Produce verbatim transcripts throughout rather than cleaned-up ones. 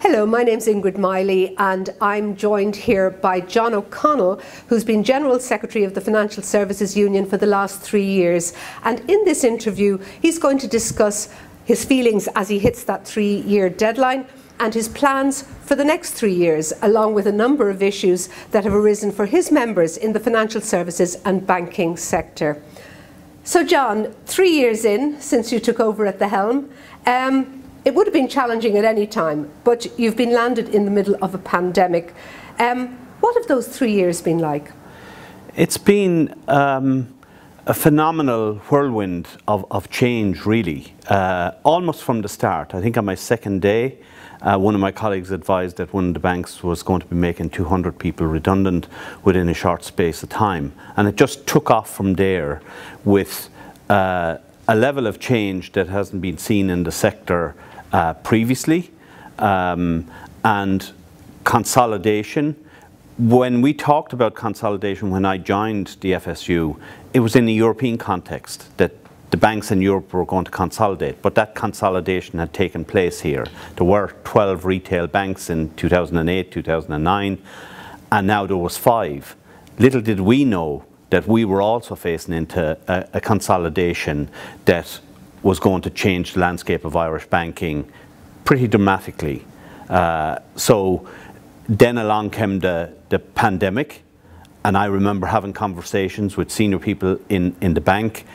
Hello, my name's Ingrid Miley and I'm joined here by John O'Connell, who's been General Secretary of the Financial Services Union for the last three years. And in this interview, he's going to discuss his feelings as he hits that three-year deadline and his plans for the next three years, along with a number of issues that have arisen for his members in the financial services and banking sector. So John, three years in since you took over at the helm, um, it would have been challenging at any time, but you've been landed in the middle of a pandemic. Um, what have those three years been like? It's been um, a phenomenal whirlwind of, of change, really, uh, almost from the start. I think on my second day, uh, one of my colleagues advised that one of the banks was going to be making two hundred people redundant within a short space of time. And it just took off from there with uh, a level of change that hasn't been seen in the sector Uh, previously, um, and consolidation. When we talked about consolidation when I joined the F S U, it was in a European context that the banks in Europe were going to consolidate, but that consolidation had taken place here. There were twelve retail banks in two thousand eight, two thousand nine, and now there was five. Little did we know that we were also facing into a, a consolidation that was going to change the landscape of Irish banking pretty dramatically. Uh, so then along came the, the pandemic, and I remember having conversations with senior people in, in the bank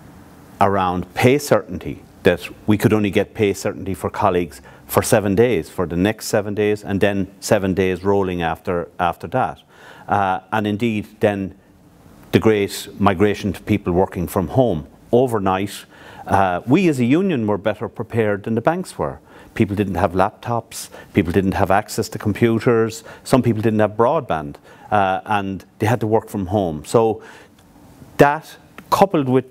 around pay certainty, that we could only get pay certainty for colleagues for seven days, for the next seven days, and then seven days rolling after, after that. Uh, and indeed then the great migration to people working from home overnight. Uh, we as a union were better prepared than the banks were. People didn't have laptops, people didn't have access to computers, some people didn't have broadband, uh, and they had to work from home. So that, coupled with,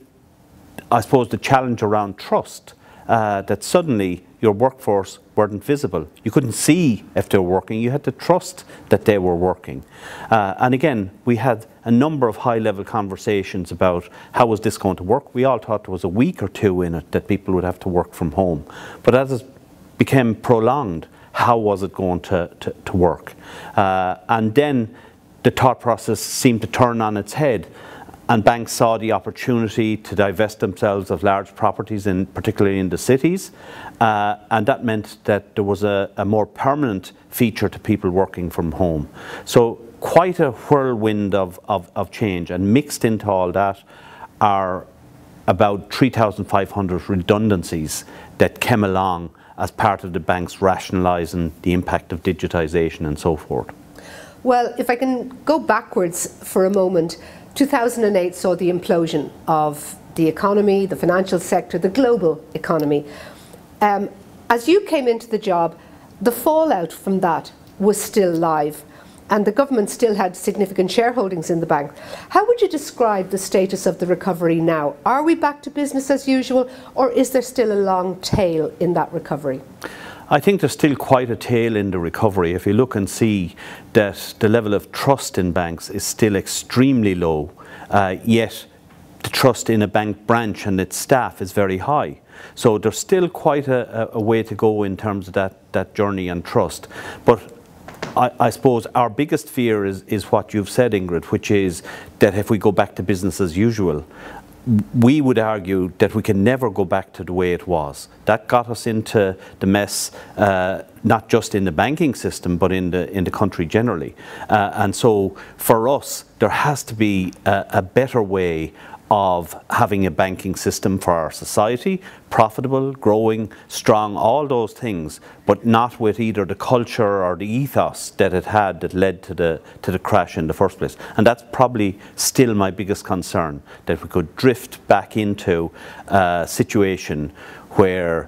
I suppose, the challenge around trust, uh, that suddenly your workforce weren't visible. You couldn't see if they were working, you had to trust that they were working. Uh, and again, we had a number of high-level conversations about how was this going to work. We all thought there was a week or two in it that people would have to work from home. But as it became prolonged, how was it going to, to, to work? Uh, and then the thought process seemed to turn on its head, and banks saw the opportunity to divest themselves of large properties, in, particularly in the cities, uh, and that meant that there was a, a more permanent feature to people working from home. So quite a whirlwind of, of, of change, and mixed into all that are about three thousand five hundred redundancies that came along as part of the banks rationalising the impact of digitisation and so forth. Well, if I can go backwards for a moment, two thousand eight saw the implosion of the economy, the financial sector, the global economy. Um, as you came into the job, the fallout from that was still live, and the government still had significant shareholdings in the bank. How would you describe the status of the recovery now? Are we back to business as usual, or is there still a long tail in that recovery? I think there's still quite a tail in the recovery. If you look and see that the level of trust in banks is still extremely low, uh, yet the trust in a bank branch and its staff is very high. So there's still quite a, a way to go in terms of that, that journey and trust. But I, I suppose our biggest fear is, is what you've said, Ingrid, which is that if we go back to business as usual, we would argue that we can never go back to the way it was. That got us into the mess, uh, not just in the banking system, but in the in the country generally. Uh, and so for us, there has to be a, a better way of having a banking system for our society, profitable, growing, strong, all those things, but not with either the culture or the ethos that it had that led to the to the crash in the first place. And that's probably still my biggest concern, that we could drift back into a situation where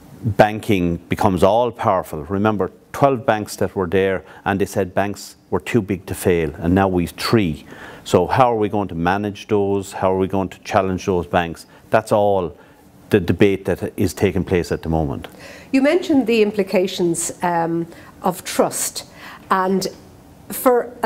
banking becomes all powerful. Remember, twelve banks that were there, and they said banks were too big to fail, and now we've three. So how are we going to manage those? How are we going to challenge those banks? That's all the debate that is taking place at the moment. You mentioned the implications um, of trust, and for a,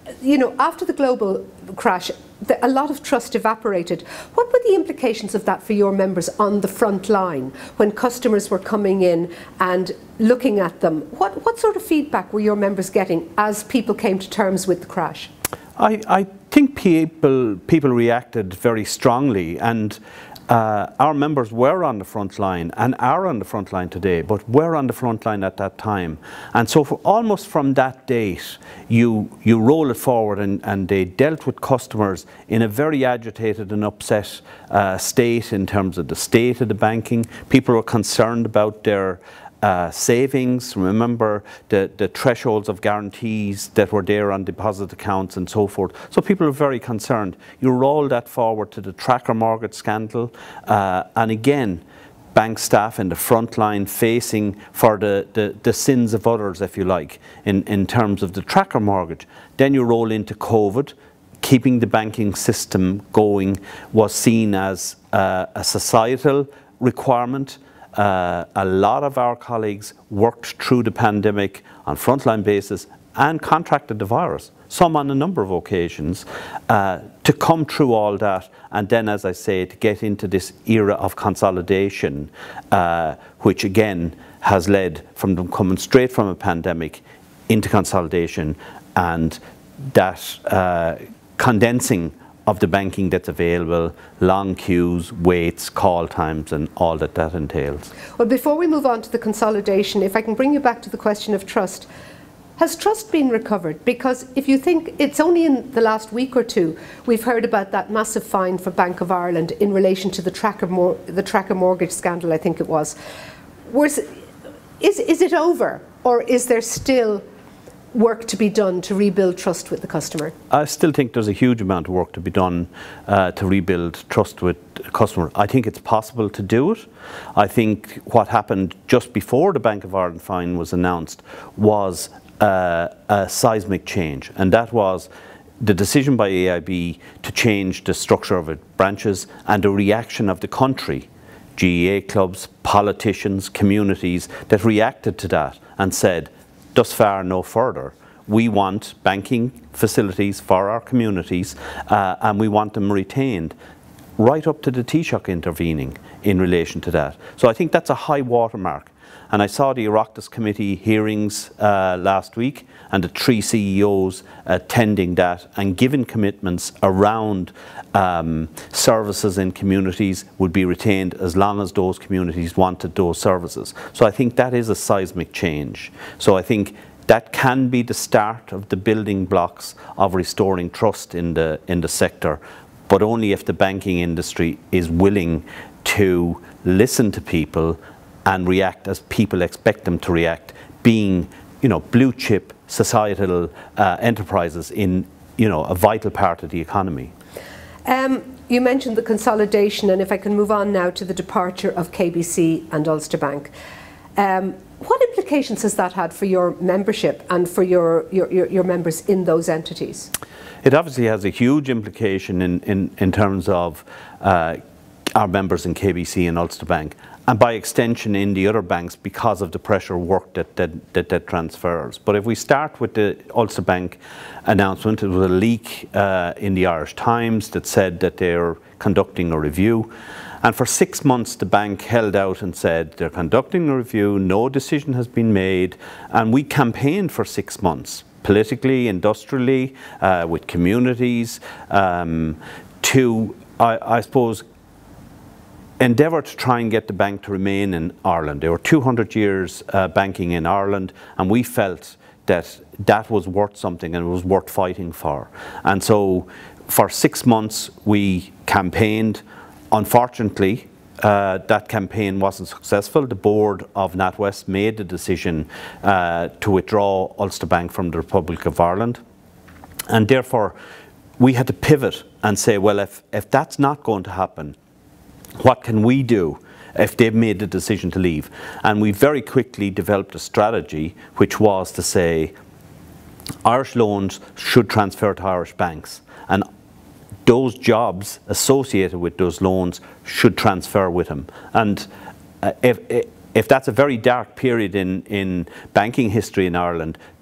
you know, after the global crash, the, a lot of trust evaporated. What were the implications of that for your members on the front line when customers were coming in and looking at them? What, what sort of feedback were your members getting as people came to terms with the crash? I, I think people, people reacted very strongly, and uh, our members were on the front line and are on the front line today, but were on the front line at that time. And so for almost from that date, you, you roll it forward, and, and they dealt with customers in a very agitated and upset uh, state in terms of the state of the banking. People were concerned about their Uh, savings. Remember the, the thresholds of guarantees that were there on deposit accounts and so forth. So people are very concerned. You roll that forward to the tracker mortgage scandal, uh, and again, bank staff in the front line facing for the, the, the sins of others, if you like, in, in terms of the tracker mortgage. Then you roll into COVID. Keeping the banking system going was seen as uh, a societal requirement. Uh, a lot of our colleagues worked through the pandemic on frontline basis and contracted the virus, some on a number of occasions, uh, to come through all that, and then, as I say, to get into this era of consolidation, uh, which again has led from them coming straight from a pandemic into consolidation, and that uh, condensing of the banking that's available, long queues, waits, call times, and all that that entails. Well, before we move on to the consolidation, if I can bring you back to the question of trust, has trust been recovered? Because if you think, it's only in the last week or two we've heard about that massive fine for Bank of Ireland in relation to the tracker, mor the tracker mortgage scandal, I think it was. Was is, is it over, or is there still work to be done to rebuild trust with the customer? I still think there's a huge amount of work to be done uh, to rebuild trust with the customer. I think it's possible to do it. I think what happened just before the Bank of Ireland fine was announced was uh, a seismic change, and that was the decision by A I B to change the structure of its branches and the reaction of the country, G E A clubs, politicians, communities, that reacted to that and said, thus far, no further. We want banking facilities for our communities, uh, and we want them retained, right up to the Taoiseach intervening in relation to that. So I think that's a high watermark. And I saw the Oireachtas Committee hearings uh, last week, and the three C E Os attending that and giving commitments around um, services in communities would be retained as long as those communities wanted those services. So I think that is a seismic change. So I think that can be the start of the building blocks of restoring trust in the, in the sector, but only if the banking industry is willing to listen to people and react as people expect them to react, being, you know, blue chip societal uh, enterprises in, you know, a vital part of the economy. Um, you mentioned the consolidation, and if I can move on now to the departure of K B C and Ulster Bank. Um, what implications has that had for your membership and for your, your, your, your members in those entities? It obviously has a huge implication in, in, in terms of uh, our members in K B C and Ulster Bank, and by extension in the other banks, because of the pressure work that that, that that transfers. But if we start with the Ulster Bank announcement, it was a leak uh, in the Irish Times that said that they're conducting a review. And for six months the bank held out and said they're conducting a review, no decision has been made, and we campaigned for six months, politically, industrially, uh, with communities, um, to, I, I suppose, endeavour to try and get the bank to remain in Ireland. There were two hundred years uh, banking in Ireland, and we felt that that was worth something and it was worth fighting for. And so for six months we campaigned. Unfortunately, uh, that campaign wasn't successful. The board of NatWest made the decision uh, to withdraw Ulster Bank from the Republic of Ireland, and therefore we had to pivot and say, well, if, if that's not going to happen, what can we do if they've made the decision to leave? And we very quickly developed a strategy, which was to say Irish loans should transfer to Irish banks, and those jobs associated with those loans should transfer with them. And uh, if, if that's a very dark period in, in banking history in Ireland,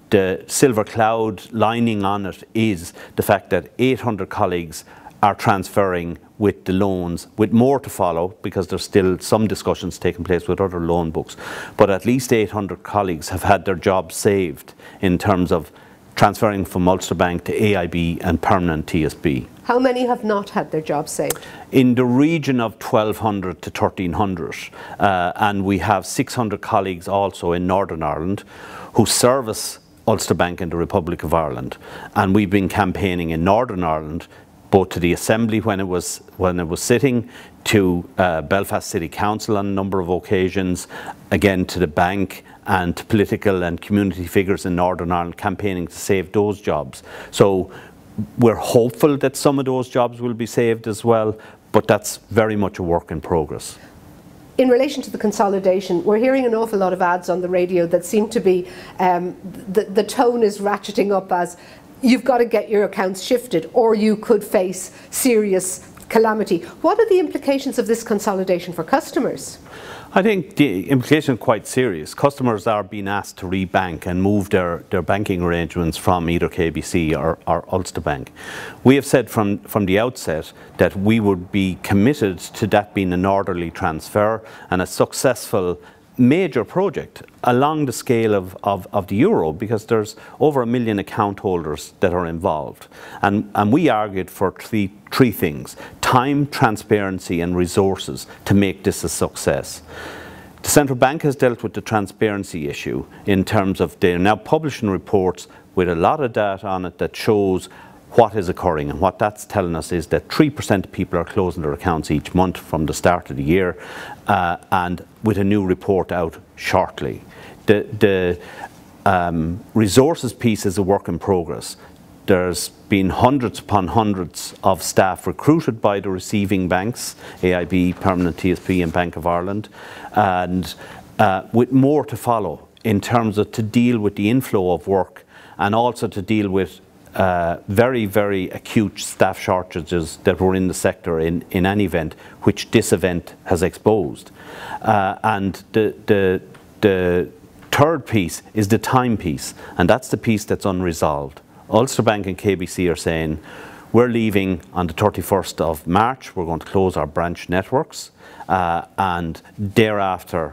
the silver cloud lining on it is the fact that eight hundred colleagues are transferring with the loans, with more to follow, because there's still some discussions taking place with other loan books. But at least eight hundred colleagues have had their jobs saved in terms of transferring from Ulster Bank to A I B and permanent T S B. How many have not had their jobs saved? In the region of twelve hundred to thirteen hundred. Uh, and we have six hundred colleagues also in Northern Ireland who service Ulster Bank in the Republic of Ireland. And we've been campaigning in Northern Ireland, both to the Assembly when it was when it was sitting, to uh, Belfast City Council on a number of occasions, again to the bank, and to political and community figures in Northern Ireland campaigning to save those jobs. So we're hopeful that some of those jobs will be saved as well, but that's very much a work in progress. In relation to the consolidation, we're hearing an awful lot of ads on the radio that seem to be, um, the, the tone is ratcheting up as you've got to get your accounts shifted or you could face serious calamity. What are the implications of this consolidation for customers? I think the implication is quite serious. Customers are being asked to rebank and move their, their banking arrangements from either K B C or, or Ulster Bank. We have said from, from the outset that we would be committed to that being an orderly transfer and a successful major project along the scale of, of, of the euro, because there's over a million account holders that are involved. And, and we argued for three, three things: time, transparency and resources to make this a success. The Central Bank has dealt with the transparency issue in terms of they're now publishing reports with a lot of data on it that shows what is occurring, and what that's telling us is that three percent of people are closing their accounts each month from the start of the year, uh, and with a new report out shortly. The, the um, resources piece is a work in progress. There's been hundreds upon hundreds of staff recruited by the receiving banks, A I B, Permanent T S B and Bank of Ireland, and uh, with more to follow in terms of to deal with the inflow of work and also to deal with Uh, very, very acute staff shortages that were in the sector in, in any event, which this event has exposed. Uh, and the, the, the third piece is the time piece, and that's the piece that's unresolved. Ulster Bank and K B C are saying, we're leaving on the thirty-first of March, we're going to close our branch networks, uh, and thereafter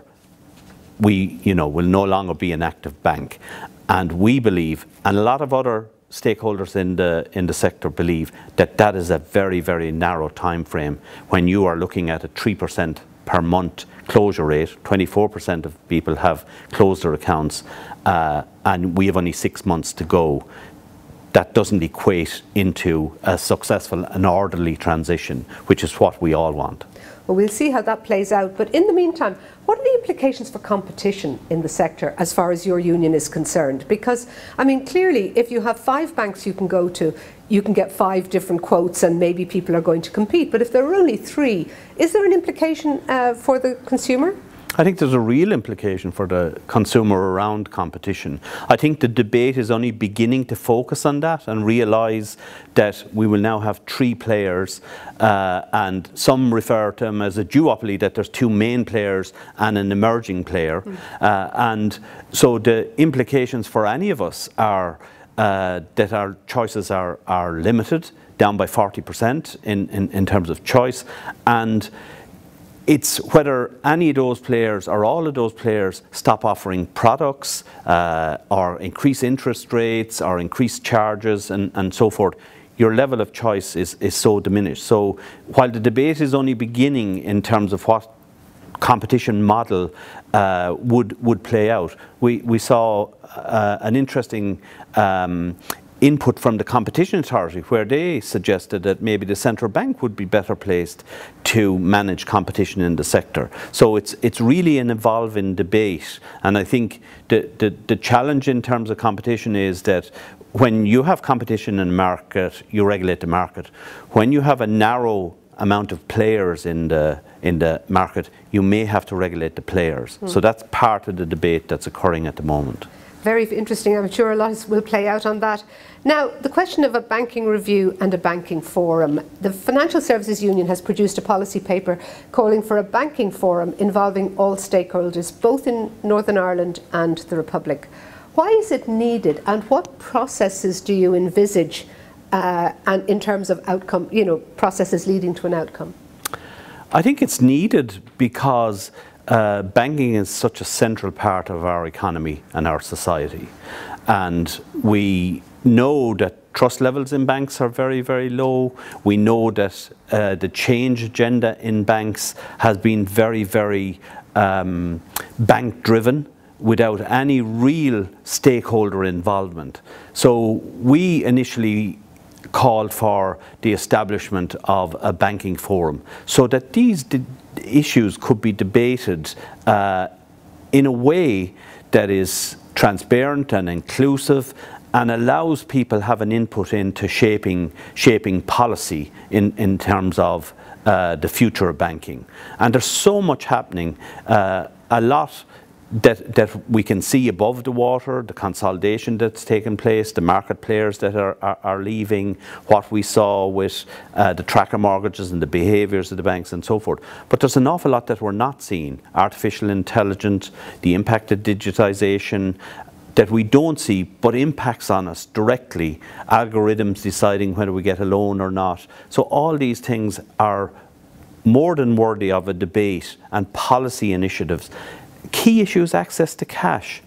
we, you know, will no longer be an active bank. And we believe, and a lot of other stakeholders in the in the sector believe, that that is a very, very narrow time frame when you are looking at a three percent per month closure rate. twenty-four percent of people have closed their accounts, uh, and we have only six months to go. That doesn't equate into a successful and orderly transition, which is what we all want. Well, we'll see how that plays out. But in the meantime, what are the implications for competition in the sector as far as your union is concerned? Because, I mean, clearly, if you have five banks you can go to, you can get five different quotes and maybe people are going to compete. But if there are only three, is there an implication uh, for the consumer? I think there's a real implication for the consumer around competition. I think the debate is only beginning to focus on that and realise that we will now have three players, uh, and some refer to them as a duopoly, that there's two main players and an emerging player. Mm. Uh, and so the implications for any of us are uh, that our choices are, are limited, down by forty percent in, in, in terms of choice. And it's whether any of those players or all of those players stop offering products uh, or increase interest rates or increase charges and, and so forth. Your level of choice is, is so diminished. So while the debate is only beginning in terms of what competition model uh, would, would play out, we, we saw uh, an interesting um, input from the Competition Authority, where they suggested that maybe the central bank would be better placed to manage competition in the sector. So it's it's really an evolving debate, and I think the, the, the challenge in terms of competition is that when you have competition in the market, you regulate the market. When you have a narrow amount of players in the in the market, you may have to regulate the players. Mm. So that's part of the debate that's occurring at the moment. Very interesting. I'm sure a lot will play out on that. Now, the question of a banking review and a banking forum. The Financial Services Union has produced a policy paper calling for a banking forum involving all stakeholders, both in Northern Ireland and the Republic. Why is it needed, and what processes do you envisage uh, and in terms of outcome, you know, processes leading to an outcome? I think it's needed because uh, banking is such a central part of our economy and our society. And we know that trust levels in banks are very, very low. We know that uh, the change agenda in banks has been very, very um, bank-driven, without any real stakeholder involvement. So we initially called for the establishment of a banking forum so that these issues could be debated uh, in a way that is transparent and inclusive and allows people have an input into shaping shaping policy in, in terms of uh, the future of banking. And there's so much happening, uh, a lot That, that we can see above the water, the consolidation that's taken place, the market players that are, are, are leaving, what we saw with uh, the tracker mortgages and the behaviours of the banks and so forth. But there's an awful lot that we're not seeing. Artificial intelligence, the impact of digitisation that we don't see but impacts on us directly, algorithms deciding whether we get a loan or not. So all these things are more than worthy of a debate and policy initiatives. Key issues: access to cash.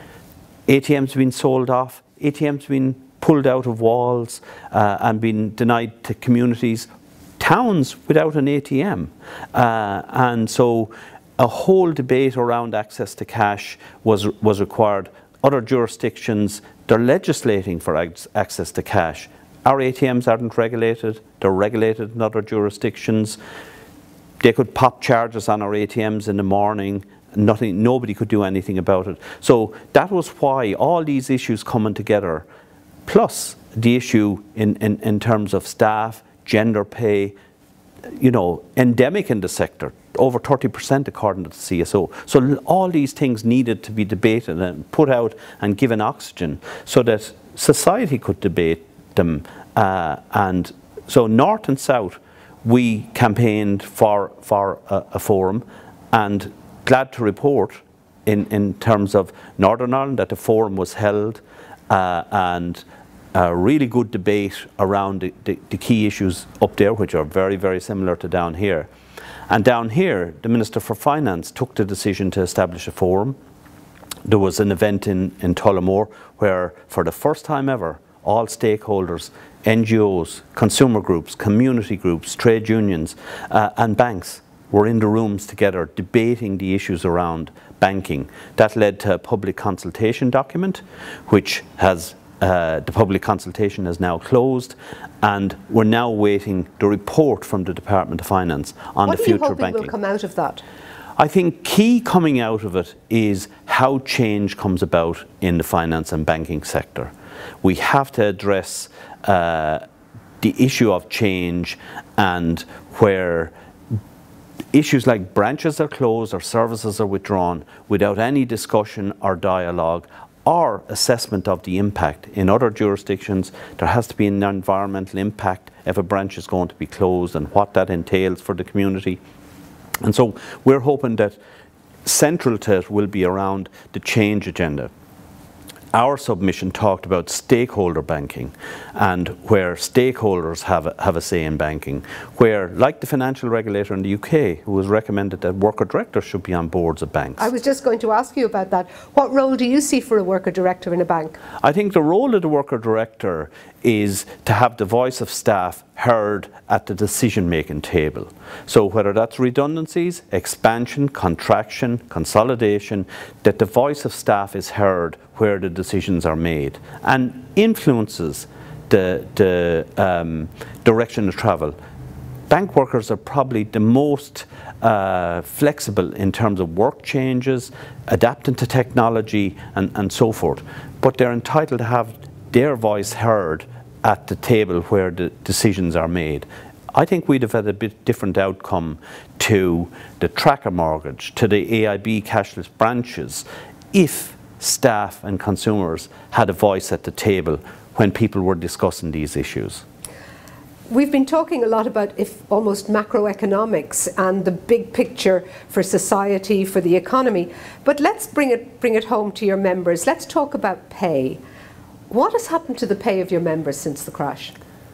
A T Ms been sold off, A T Ms been pulled out of walls uh, and been denied to communities, towns without an A T M. Uh, and so a whole debate around access to cash was, was required. Other jurisdictions, they're legislating for access to cash. Our A T Ms aren't regulated, they're regulated in other jurisdictions. They could pop charges on our A T Ms in the morning. Nothing, nobody could do anything about it. So that was why all these issues coming together, plus the issue in, in, in terms of staff, gender pay, you know, endemic in the sector, over thirty percent according to the C S O. So all these things needed to be debated and put out and given oxygen so that society could debate them. Uh, and so North and South, we campaigned for, for a, a forum, and glad to report in, in terms of Northern Ireland that the forum was held uh, and a really good debate around the, the, the key issues up there, which are very, very similar to down here. And down here, the Minister for Finance took the decision to establish a forum. There was an event in, in Tullamore where, for the first time ever, all stakeholders, N G Os, consumer groups, community groups, trade unions uh, and banks were in the rooms together debating the issues around banking. That led to a public consultation document, which has, uh, the public consultation is now closed, and we're now waiting the report from the Department of Finance on the future of banking. What are you hoping will come out of that? I think key coming out of it is how change comes about in the finance and banking sector. We have to address uh, the issue of change, and where issues like branches are closed or services are withdrawn without any discussion or dialogue or assessment of the impact. In other jurisdictions, there has to be an environmental impact if a branch is going to be closed and what that entails for the community. And so we're hoping that central to it will be around the change agenda. Our submission talked about stakeholder banking, and where stakeholders have a, have a say in banking, where, like the financial regulator in the U K, who has recommended that worker directors should be on boards of banks. I was just going to ask you about that. What role do you see for a worker director in a bank? I think the role of the worker director is to have the voice of staff heard at the decision-making table. So whether that's redundancies, expansion, contraction, consolidation, that the voice of staff is heard where the decisions are made and influences the, the um, direction of travel. Bank workers are probably the most uh, flexible in terms of work changes, adapting to technology and, and so forth. But they're entitled to have their voice heard at the table where the decisions are made. I think we'd have had a bit different outcome to the tracker mortgage, to the A I B cashless branches, if staff and consumers had a voice at the table when people were discussing these issues. We've been talking a lot about if almost macroeconomics and the big picture for society, for the economy, but let's bring it, bring it home to your members. Let's talk about pay. What has happened to the pay of your members since the crash?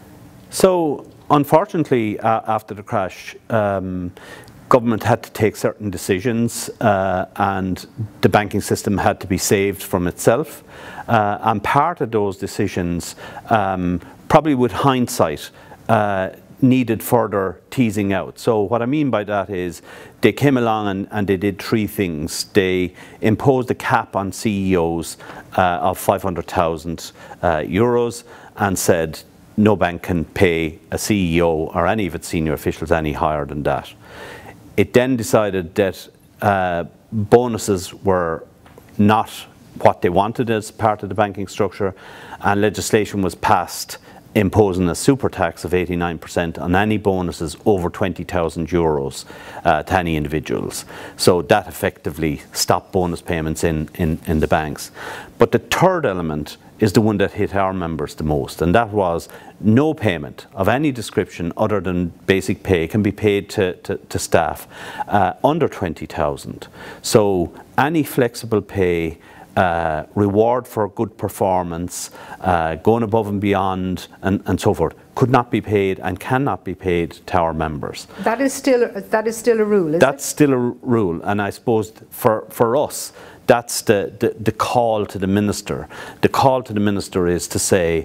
So, unfortunately, uh, after the crash, um, government had to take certain decisions uh, and the banking system had to be saved from itself. Uh, and part of those decisions, um, probably with hindsight, uh, needed further teasing out. So what I mean by that is they came along and, and they did three things. They imposed a cap on C E Os uh, of five hundred thousand uh, euros and said no bank can pay a C E O or any of its senior officials any higher than that. It then decided that uh, bonuses were not what they wanted as part of the banking structure, and legislation was passed imposing a super tax of eighty-nine percent on any bonuses over twenty thousand euros uh, to any individuals. So that effectively stopped bonus payments in, in, in the banks. But the third element is the one that hit our members the most, and that was no payment of any description other than basic pay can be paid to, to, to staff uh, under twenty thousand. So any flexible pay, uh, reward for good performance, uh, going above and beyond and, and so forth, could not be paid and cannot be paid to our members. That is still, that is still a rule, is That's it? still a rule, and I suppose for, for us, that's the, the, the call to the minister. The call to the minister is to say,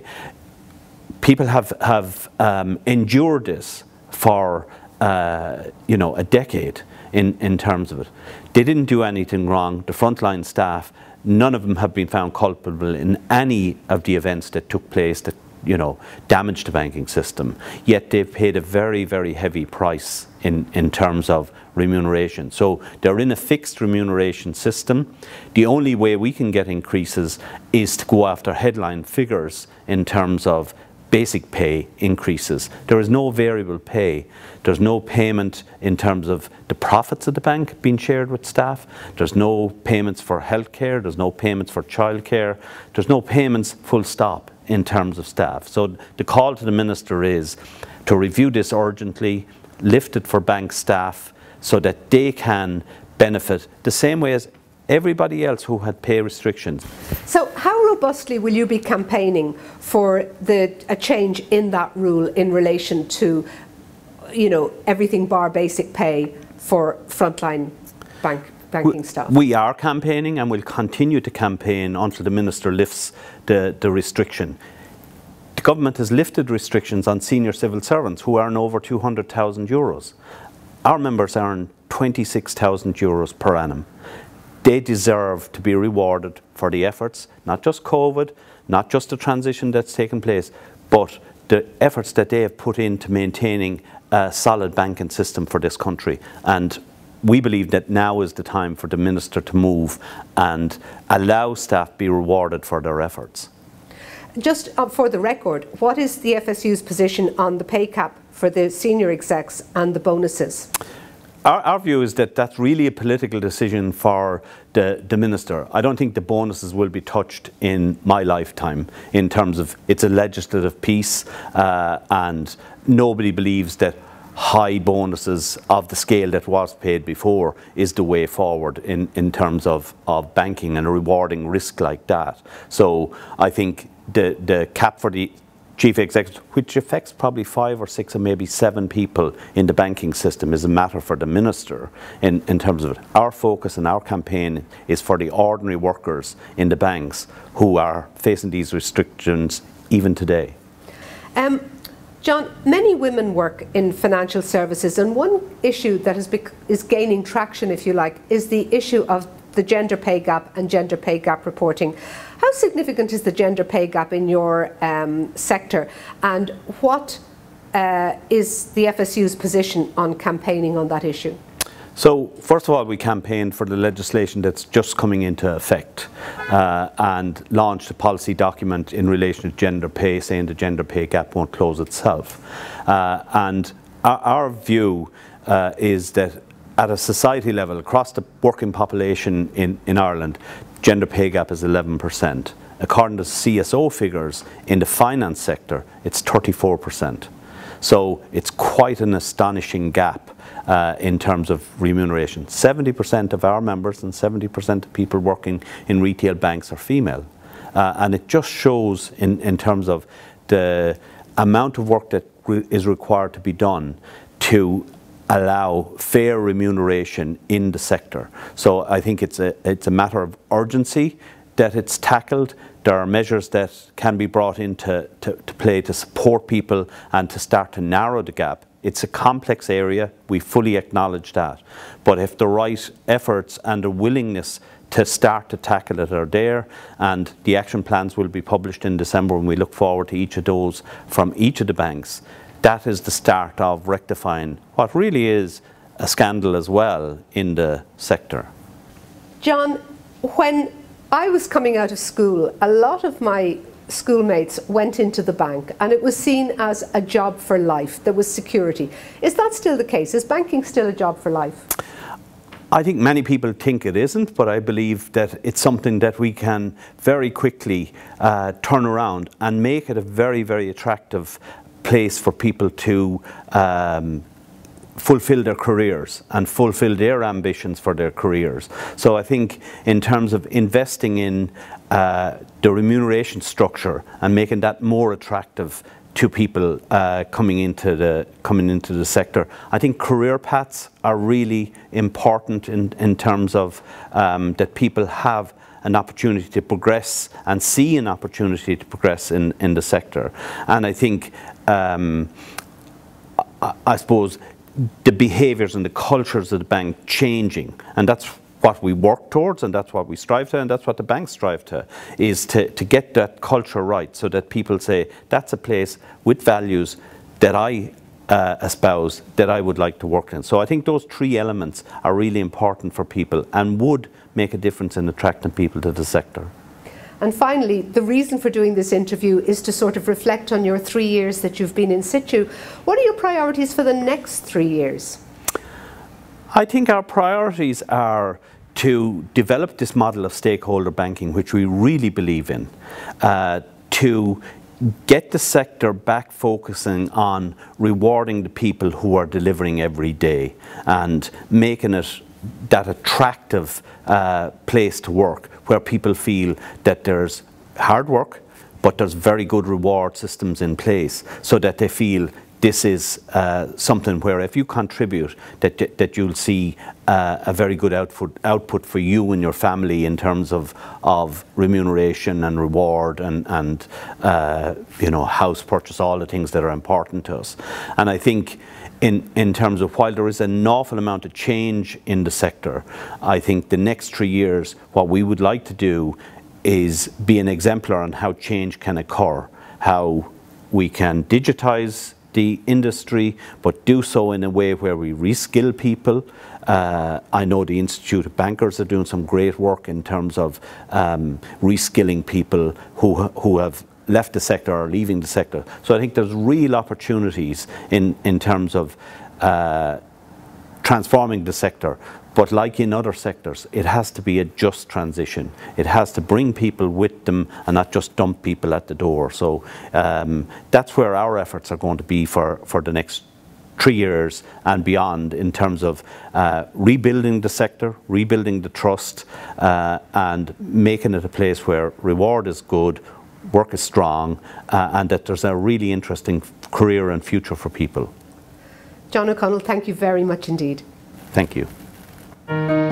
people have, have um, endured this for uh, you know, a decade in, in terms of it. They didn't do anything wrong. The frontline staff, none of them have been found culpable in any of the events that took place that you know, damaged the banking system. Yet they've paid a very, very heavy price in, in terms of remuneration. So they're in a fixed remuneration system. The only way we can get increases is to go after headline figures in terms of basic pay increases. There is no variable pay. There's no payment in terms of the profits of the bank being shared with staff. There's no payments for healthcare. There's no payments for childcare. There's no payments full stop in terms of staff. So the call to the minister is to review this urgently, lift it for bank staff so that they can benefit the same way as everybody else who had pay restrictions. So how robustly will you be campaigning for the, a change in that rule in relation to, you know, everything bar basic pay for frontline bank, banking staff? We are campaigning and will continue to campaign until the minister lifts the, the restriction. The government has lifted restrictions on senior civil servants who earn over two hundred thousand euros. Our members earn twenty-six thousand euros per annum. They deserve to be rewarded for the efforts, not just COVID, not just the transition that's taken place, but the efforts that they have put into maintaining a solid banking system for this country. And we believe that now is the time for the minister to move and allow staff be rewarded for their efforts. Just uh, for the record, what is the F S U's position on the pay cap for the senior execs and the bonuses? Our, our view is that that's really a political decision for the, the minister. I don't think the bonuses will be touched in my lifetime in terms of it's a legislative piece uh, and nobody believes that high bonuses of the scale that was paid before is the way forward in, in terms of, of banking and rewarding risk like that. So I think the, the cap for the chief executive, which affects probably five or six or maybe seven people in the banking system, is a matter for the minister in, in terms of it. Our focus and our campaign is for the ordinary workers in the banks who are facing these restrictions even today. Um, John, many women work in financial services, and one issue that has bec is gaining traction, if you like, is the issue of the gender pay gap and gender pay gap reporting. How significant is the gender pay gap in your um, sector, and what uh, is the F S U's position on campaigning on that issue? So, first of all, we campaigned for the legislation that's just coming into effect uh, and launched a policy document in relation to gender pay, saying the gender pay gap won't close itself. Uh, and our, our view uh, is that at a society level, across the working population in, in Ireland, gender pay gap is eleven percent. According to C S O figures in the finance sector, it's thirty-four percent. So it's quite an astonishing gap uh, in terms of remuneration. seventy percent of our members and seventy percent of people working in retail banks are female. Uh, and it just shows in, in terms of the amount of work that re is required to be done to allow fair remuneration in the sector. So I think it's a, it's a matter of urgency that it's tackled. There are measures that can be brought into to, to play to support people and to start to narrow the gap. It's a complex area, we fully acknowledge that. But if the right efforts and the willingness to start to tackle it are there, and the action plans will be published in December, and we look forward to each of those from each of the banks, that is the start of rectifying what really is a scandal as well in the sector. John, when I was coming out of school, a lot of my schoolmates went into the bank and it was seen as a job for life. There was security. Is that still the case? Is banking still a job for life? I think many people think it isn't, but I believe that it's something that we can very quickly uh, turn around and make it a very, very attractive place for people to um, fulfill their careers and fulfill their ambitions for their careers. So I think in terms of investing in uh, the remuneration structure and making that more attractive to people uh, coming into the coming into the sector, I think career paths are really important in, in terms of um, that people have an opportunity to progress and see an opportunity to progress in, in the sector. And I think um, I, I suppose the behaviours and the cultures of the bank changing, and that's what we work towards, and that's what we strive to, and that's what the banks strive to, is to, to get that culture right, so that people say, that's a place with values that I uh, espouse, that I would like to work in. So I think those three elements are really important for people and would make a difference in attracting people to the sector. And finally, the reason for doing this interview is to sort of reflect on your three years that you've been in situ. What are your priorities for the next three years? I think our priorities are to develop this model of stakeholder banking, which we really believe in, uh, to get the sector back focusing on rewarding the people who are delivering every day and making it that attractive uh, place to work, where people feel that there's hard work, but there's very good reward systems in place, so that they feel this is uh, something where if you contribute, that, that you'll see uh, a very good output, output for you and your family in terms of, of remuneration and reward and, and uh, you know, house purchase, all the things that are important to us. And I think in, in terms of, while there is an awful amount of change in the sector, I think the next three years, what we would like to do is be an exemplar on how change can occur, how we can digitize the industry, but do so in a way where we reskill people. Uh, I know the Institute of Bankers are doing some great work in terms of um, reskilling people who, who have left the sector or leaving the sector. So I think there's real opportunities in, in terms of uh, transforming the sector. But like in other sectors, it has to be a just transition. It has to bring people with them and not just dump people at the door. So um, that's where our efforts are going to be for, for the next three years and beyond, in terms of uh, rebuilding the sector, rebuilding the trust, uh, and making it a place where reward is good, work is strong, uh, and that there's a really interesting career and future for people. John O'Connell, thank you very much indeed. Thank you.